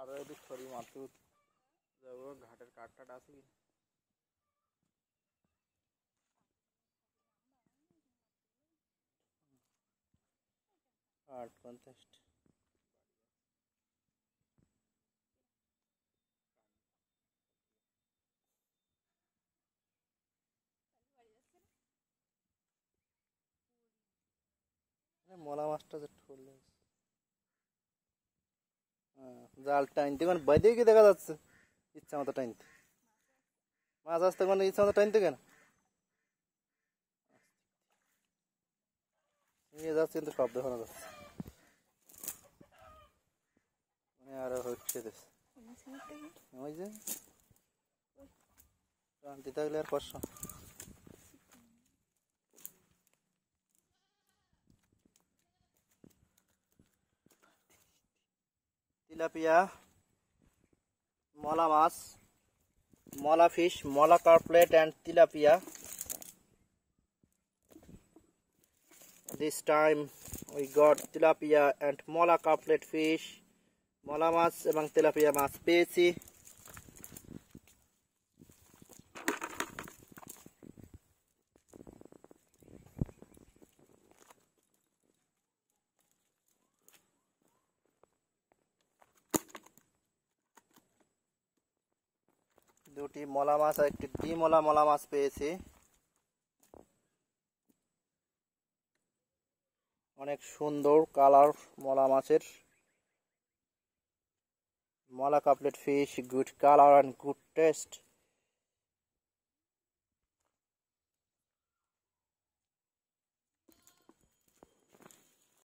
আর এদিক সরি মারতে যাবো ঘাটের কাঠটা আছে কি 8:50 মলা মাছটা যে ঠুল জাল টাইনতে মানে বাইরে কি দেখা যাচ্ছে ইচ্ছা মতো টাইনতে মাছ আসতে মানে ইচ্ছা মতো টাইনতে কেন নিয়ে যাচ্ছে কিন্তু শব্দ শোনা যাচ্ছে মানে আরো হচ্ছে ওই যে টানতে থাকলে আর কষ্ট tilapia mola maছ mola fish mola carplet and tilapia this time we got tilapia and mola carplet fish mola maছ এবং tilapia মাছ পেয়েছি দুটি মলা মাছ আর একটি ডিমলা মলা মাছ পেয়েছি অনেক সুন্দর কালার মলা মাছের মলা কাপলেট fish good colour and good test